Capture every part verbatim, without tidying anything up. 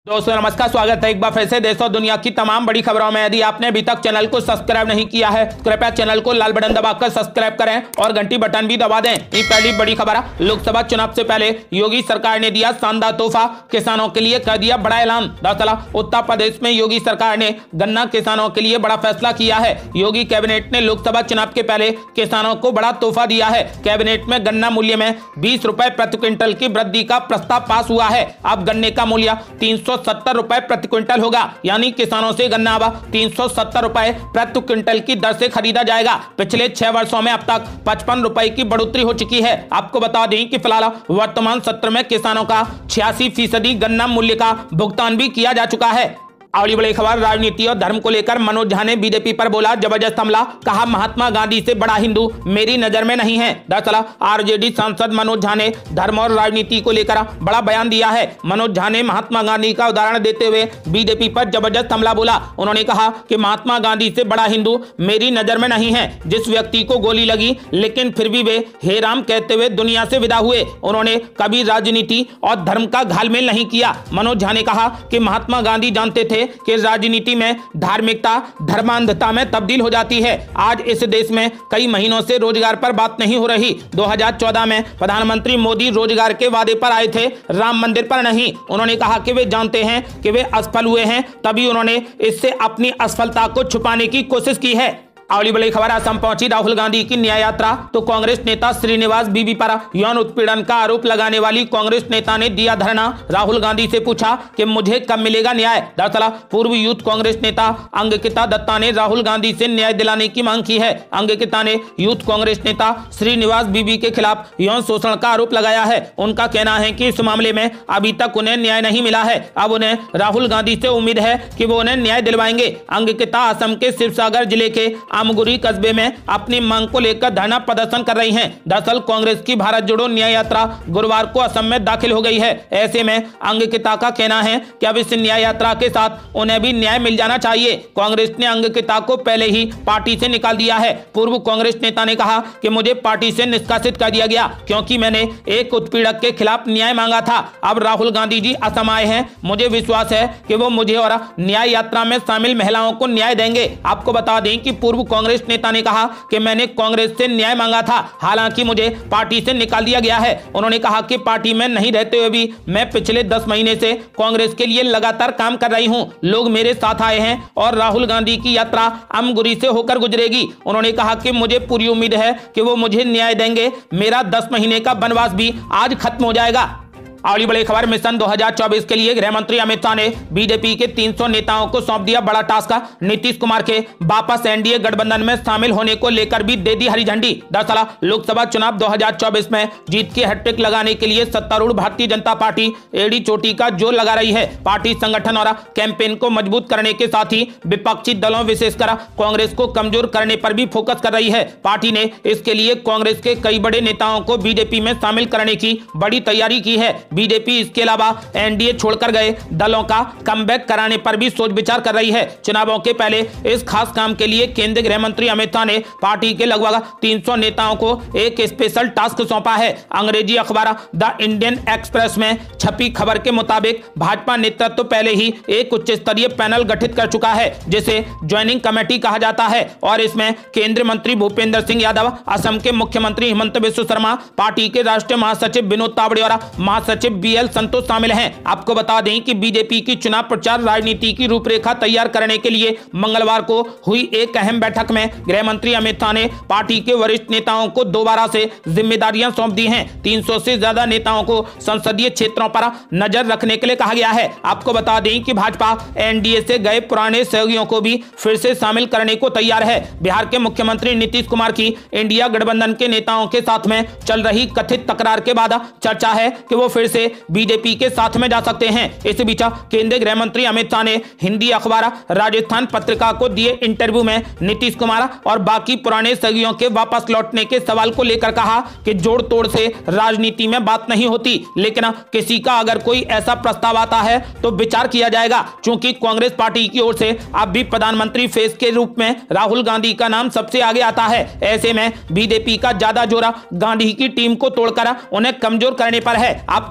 दोस्तों नमस्कार, स्वागत है एक बार फिर से देश और दुनिया की तमाम बड़ी खबरों में। यदि आपने अभी तक चैनल को सब्सक्राइब नहीं किया है तो कृपया चैनल को लाल बटन दबाकर सब्सक्राइब करें और घंटी बटन भी दबा दें। ये पहली बड़ी खबर है, लोकसभा चुनाव से पहले योगी सरकार ने दिया शानदार तोहफा, किसानों के लिए कर दिया बड़ा ऐलान। दरअसल उत्तर प्रदेश में योगी सरकार ने गन्ना किसानों के लिए बड़ा फैसला किया है। योगी कैबिनेट ने लोकसभा चुनाव के पहले किसानों को बड़ा तोहफा दिया है। कैबिनेट में गन्ना मूल्य में बीस रुपए प्रति क्विंटल की वृद्धि का प्रस्ताव पास हुआ है। अब गन्ने का मूल्य तीन सौ सत्तर रुपए प्रति क्विंटल होगा, यानी किसानों से गन्ना अब तीन सौ सत्तर रुपए प्रति क्विंटल की दर से खरीदा जाएगा। पिछले छह वर्षों में अब तक पचपन रुपए की बढ़ोतरी हो चुकी है। आपको बता दें कि फिलहाल वर्तमान सत्र में किसानों का छियासी फीसदी गन्ना मूल्य का भुगतान भी किया जा चुका है। अगली बड़ी खबर, राजनीति और धर्म को लेकर मनोज झा ने बीजेपी पर बोला जबरदस्त हमला, कहा महात्मा गांधी से बड़ा हिंदू मेरी नजर में नहीं है। दरअसल आरजेडी सांसद मनोज झा ने धर्म और राजनीति को लेकर बड़ा बयान दिया है। मनोज झा ने महात्मा गांधी का उदाहरण देते हुए बीजेपी पर जबरदस्त हमला बोला। उन्होंने कहा कि महात्मा गांधी से बड़ा हिंदू मेरी नजर में नहीं है। जिस व्यक्ति को गोली लगी लेकिन फिर भी वे हे राम कहते हुए दुनिया से विदा हुए, उन्होंने कभी राजनीति और धर्म का घालमेल नहीं किया। मनोज झा ने कहा कि महात्मा गांधी जानते थे कि राजनीति में धार्मिकता धर्मांधता में तब्दील हो जाती है। आज इस देश में कई महीनों से रोजगार पर बात नहीं हो रही। दो हज़ार चौदह में प्रधानमंत्री मोदी रोजगार के वादे पर आए थे, राम मंदिर पर नहीं। उन्होंने कहा कि वे जानते हैं कि वे असफल हुए हैं, तभी उन्होंने इससे अपनी असफलता को छुपाने की कोशिश की है। अगली बड़ी खबर, असम पहुंची राहुल गांधी की न्याय यात्रा तो कांग्रेस नेता श्रीनिवास बीवी पर यौन उत्पीड़न का आरोप लगाने वाली कांग्रेस नेता ने दिया धरना। राहुल गांधी से पूछा कि मुझे कब मिलेगा न्याय। दरअसल पूर्व यूथ कांग्रेस नेता अंकिता दत्ता ने राहुल गांधी से न्याय दिलाने की मांग की है। अंकिता ने यूथ कांग्रेस नेता श्रीनिवास बीवी के खिलाफ यौन शोषण का आरोप लगाया है। उनका कहना है कि इस मामले में अभी तक उन्हें न्याय नहीं मिला है। अब उन्हें राहुल गांधी से उम्मीद है कि वो उन्हें न्याय दिलवाएंगे। अंकिता असम के शिवसागर जिले के आमगुरी कस्बे में अपनी मांग को लेकर धरना प्रदर्शन कर रही हैं। दरअसल कांग्रेस की भारत जोड़ो न्याय यात्रा गुरुवार को असम में दाखिल हो गई है। ऐसे में अंकिता का कहना है कि अब इस न्याय यात्रा के साथ उन्हें भी न्याय मिल जाना चाहिए। कांग्रेस ने अंकिता को पहले ही पार्टी से निकाल दिया है। पूर्व कांग्रेस नेता ने कहा कि मुझे पार्टी से निष्कासित कर दिया गया क्योंकि मैंने एक उत्पीड़क के खिलाफ न्याय मांगा था। अब राहुल गांधी जी असम आए हैं, मुझे विश्वास है कि वो मुझे और न्याय यात्रा में शामिल महिलाओं को न्याय देंगे। आपको बता दें कि पूर्व कांग्रेस नेता ने कहा कि मैंने कांग्रेस से न्याय मांगा था, हालांकि मुझे पार्टी से निकाल दिया गया है। उन्होंने कहा कि पार्टी में नहीं रहते हुए भी मैं पिछले दस महीने से कांग्रेस के लिए लगातार काम कर रही हूं। लोग मेरे साथ आए हैं और राहुल गांधी की यात्रा अमगुरी से होकर गुजरेगी। उन्होंने कहा कि मुझे पूरी उम्मीद है कि वो मुझे न्याय देंगे। मेरा दस महीने का वनवास भी आज खत्म हो जाएगा। अगली बड़ी खबर, मिशन दो हज़ार चौबीस के लिए गृह मंत्री अमित शाह ने बीजेपी के तीन सौ नेताओं को सौंप दिया बड़ा टास्क। नीतीश कुमार के वापस एनडीए गठबंधन में शामिल होने को लेकर भी दे दी हरी झंडी। दरअसल लोकसभा चुनाव दो हज़ार चौबीस में जीत की हैट्रिक लगाने के लिए सत्तारूढ़ भारतीय जनता पार्टी एड़ी चोटी का जोर लगा रही है। पार्टी संगठन और कैंपेन को मजबूत करने के साथ ही विपक्षी दलों विशेषकर कांग्रेस को कमजोर करने पर भी फोकस कर रही है। पार्टी ने इसके लिए कांग्रेस के कई बड़े नेताओं को बीजेपी में शामिल करने की बड़ी तैयारी की है। बीजेपी इसके अलावा एनडीए छोड़कर गए दलों का कमबैक कराने पर भी सोच विचार कर रही है। चुनावों के पहले इस खास काम के लिए केंद्रीय गृह मंत्री अमित शाह ने पार्टी के लगभग तीन सौ नेताओं को एक स्पेशल टास्क सौंपा है। अंग्रेजी अखबार द इंडियन एक्सप्रेस में छपी खबर के मुताबिक भाजपा नेतृत्व तो पहले ही एक उच्च स्तरीय पैनल गठित कर चुका है जिसे ज्वाइनिंग कमेटी कहा जाता है और इसमें केंद्रीय मंत्री भूपेंद्र सिंह यादव, असम के मुख्यमंत्री हिमंत बिस्व शर्मा, पार्टी के राष्ट्रीय महासचिव विनोद तावड़े और महासचिव बी संतोष शामिल हैं। आपको बता दें कि बीजेपी की चुनाव प्रचार राजनीति की रूपरेखा तैयार करने के लिए मंगलवार को हुई एक अहम बैठक में गृह मंत्री अमित शाह ने पार्टी के वरिष्ठ नेताओं को दोबारा से जिम्मेदारियां सौंप दी हैं। तीन सौ से ज्यादा नेताओं को संसदीय क्षेत्रों पर नजर रखने के लिए कहा गया है। आपको बता दें कि भाजपा एनडीए से गए पुराने सहयोगियों को भी फिर से शामिल करने को तैयार है। बिहार के मुख्यमंत्री नीतीश कुमार की इंडिया गठबंधन के नेताओं के साथ में चल रही कथित तकरार के बाद चर्चा है कि वो फिर से बीजेपी के साथ में जा सकते हैं। इस बीच केंद्रीय गृह मंत्री अमित शाह ने हिंदी अखबार राजस्थान पत्रिका को दिए इंटरव्यू में नीतीश कुमार और बाकी पुराने सहयोगियों के वापस लौटने के सवाल को लेकर कहा कि जोड़ तोड़ से राजनीति में बात नहीं होती, लेकिन किसी का अगर कोई ऐसा प्रस्ताव आता है तो विचार किया जाएगा। क्योंकि कांग्रेस पार्टी की ओर से अब भी प्रधानमंत्री फेस के रूप में राहुल गांधी का नाम सबसे आगे आता है। ऐसे में बीजेपी का ज्यादा जोर गांधी की टीम को तोड़कर उन्हें कमजोर करने पर है। आपको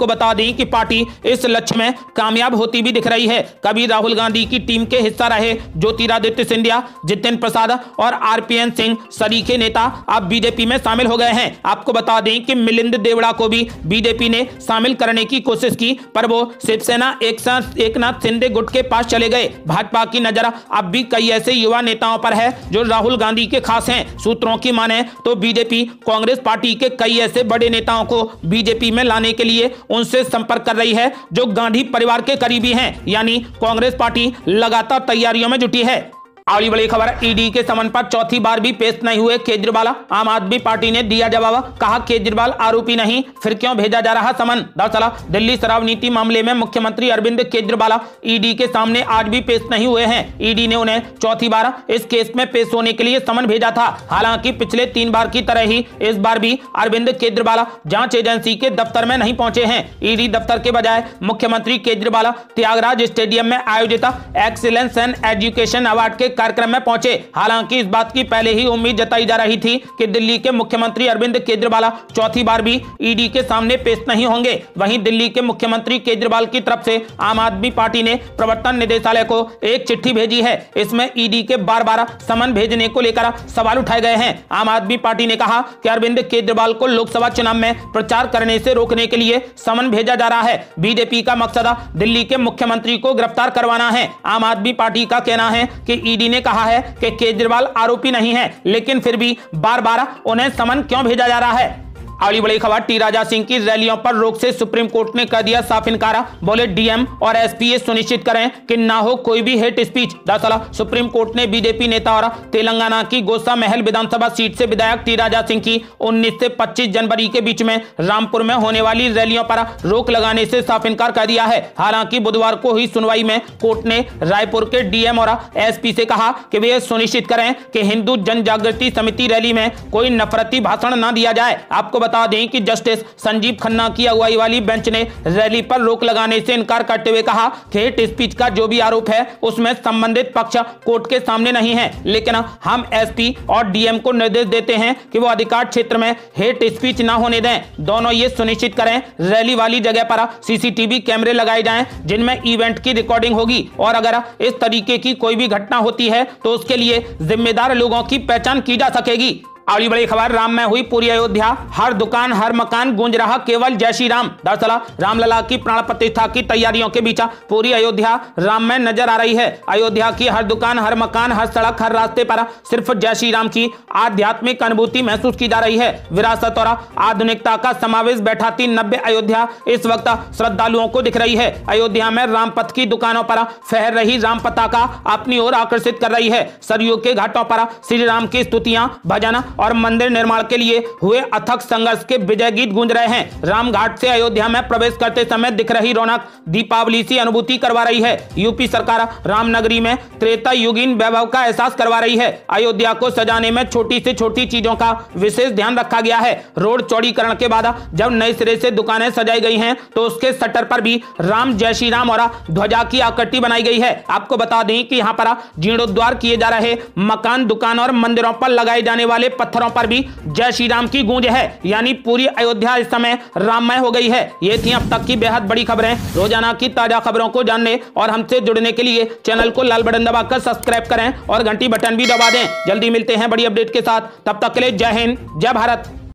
आपको बता दें कि पार्टी इस लक्ष्य में कामयाब होती भी दिख रही है। कभी राहुल गांधी की टीम के हिस्सा रहे ज्योतिरादित्य सिंधिया, जितेंद्र प्रसाद और आरपीएन सिंह सरीखे नेता अब बीजेपी में शामिल हो गए हैं। आपको बता दें कि मिलिंद देवड़ा को भी बीजेपी ने शामिल करने की कोशिश की, पर वो शिवसेना एकनाथ शिंदे गुट के पास चले गए। भाजपा की नजर अब भी कई ऐसे युवा नेताओं पर है जो राहुल गांधी के खास हैं। सूत्रों की माने तो बीजेपी कांग्रेस पार्टी के कई ऐसे बड़े नेताओं को बीजेपी में लाने के लिए उनसे संपर्क कर रही है जो गांधी परिवार के करीबी हैं, यानी कांग्रेस पार्टी लगातार तैयारियों में जुटी है। अगली बड़ी खबर, ईडी के समन पर चौथी बार भी पेश नहीं हुए केजरीवाल। आम आदमी पार्टी ने दिया जवाब, कहा केजरीवाल आरोपी नहीं, फिर क्यों भेजा जा रहा समन। दरअसल दिल्ली शराब नीति मामले में मुख्यमंत्री अरविंद केजरीवाल ईडी के सामने आज भी पेश नहीं हुए हैं। ईडी ने उन्हें चौथी बार इस केस में पेश होने के लिए समन भेजा था। हालांकि पिछले तीन बार की तरह ही इस बार भी अरविंद केजरीवाल जांच एजेंसी के दफ्तर में नहीं पहुंचे हैं। ईडी दफ्तर के बजाय मुख्यमंत्री केजरीवाल त्यागराज स्टेडियम में आयोजित एक्सीलेंस एंड एजुकेशन अवार्ड के कार्यक्रम में पहुंचे। हालांकि इस बात की पहले ही उम्मीद जताई जा रही थी कि दिल्ली के मुख्यमंत्री अरविंद केजरीवाल चौथी बार भी ईडी के सामने पेश नहीं होंगे। वहीं दिल्ली के मुख्यमंत्री केजरीवाल की तरफ से आम आदमी पार्टी ने प्रवर्तन निदेशालय को एक चिट्ठी भेजी है। इसमें ईडी के बार बार समन भेजने को लेकर सवाल उठाए गए हैं। आम आदमी पार्टी ने कहा कि अरविंद केजरीवाल को लोकसभा चुनाव में प्रचार करने से रोकने के लिए समन भेजा जा रहा है। बीजेपी का मकसद दिल्ली के मुख्यमंत्री को गिरफ्तार करवाना है। आम आदमी पार्टी का कहना है कि ईडी ने कहा है कि केजरीवाल आरोपी नहीं है, लेकिन फिर भी बार बार उन्हें समन क्यों भेजा जा रहा है। अगली बड़ी खबर, टी राजा सिंह की रैलियों पर रोक से सुप्रीम कोर्ट ने कर दिया साफ इनकार। बोले डीएम और एसपी ये सुनिश्चित करें कि ना हो कोई भी हेट स्पीच। दरअसल सुप्रीम कोर्ट ने बीजेपी नेता और तेलंगाना की गोसा महल विधानसभा सीट से विधायक टी राजा सिंह की उन्नीस से पच्चीस जनवरी के बीच में रामपुर में होने वाली रैलियों पर रोक लगाने से साफ इनकार कर दिया है। हालांकि बुधवार को हुई सुनवाई में कोर्ट ने रायपुर के डीएम और एसपी से कहा कि वे सुनिश्चित करें कि हिंदू जन जागृति समिति रैली में कोई नफरती भाषण न दिया जाए। आपको बता दें कि जस्टिस संजीव खन्ना की अगुवाई वाली बेंच ने रैली पर रोक लगाने से इनकार करते हुए कहा कि हेट स्पीच का जो भी आरोप है उसमें संबंधित पक्ष कोर्ट के सामने नहीं है, लेकिन हम एसपी और डीएम को निर्देश देते हैं कि वो अधिकार क्षेत्र में हेट स्पीच ना होने दें। दोनों ये सुनिश्चित करें रैली वाली जगह पर सीसीटीवी कैमरे लगाए जाएं जिनमें इवेंट की रिकॉर्डिंग होगी, और अगर इस तरीके की कोई भी घटना होती है तो उसके लिए जिम्मेदार लोगों की पहचान की जा सकेगी। अगली बड़ी खबर, राम में हुई पूरी अयोध्या, हर दुकान हर मकान गूंज रहा केवल जय श्री राम। दरअसल रामलला की प्राण प्रतिष्ठा की तैयारियों के बीच पूरी अयोध्या राम में नजर आ रही है। अयोध्या की हर दुकान हर मकान हर सड़क हर रास्ते पर सिर्फ जय श्री राम की आध्यात्मिक अनुभूति महसूस की जा रही है। विरासत और आधुनिकता का समावेश बैठाती नब्बे अयोध्या इस वक्त श्रद्धालुओं को दिख रही है। अयोध्या में रामपथ की दुकानों पर फहर रही राम पताका अपनी ओर आकर्षित कर रही है। सरयू के घाटों पर श्री राम की स्तुतियां, भजन और मंदिर निर्माण के लिए हुए अथक संघर्ष के विजय गीत गूंज रहे हैं। रामघाट से अयोध्या में प्रवेश करते समय दिख रही रौनक दीपावली सी अनुभूति करवा रही है। यूपी सरकार रामनगरी में त्रेता युगीन वैभव का एहसास करवा रही है। अयोध्या को सजाने में छोटी से छोटी चीजों का विशेष ध्यान रखा गया है। रोड चौड़ीकरण के बाद जब नए सिरे से दुकानें सजाई गई हैं तो उसके शटर पर भी राम जय श्री राम और ध्वजा की आकृति बनाई गई है। आपको बता दें कि यहाँ पर जीर्णोद्धार किए जा रहे मकान, दुकान और मंदिरों पर लगाए जाने वाले पत्थरों पर भी जय श्री राम की गूंज है, यानी पूरी अयोध्या इस समय राममय हो गई है। ये थी अब तक की बेहद बड़ी खबरें। रोजाना की ताजा खबरों को जानने और हमसे जुड़ने के लिए चैनल को लाल बटन दबाकर सब्सक्राइब करें और घंटी बटन भी दबा दें। जल्दी मिलते हैं बड़ी अपडेट के साथ, तब तक के लिए जय हिंद जय भारत।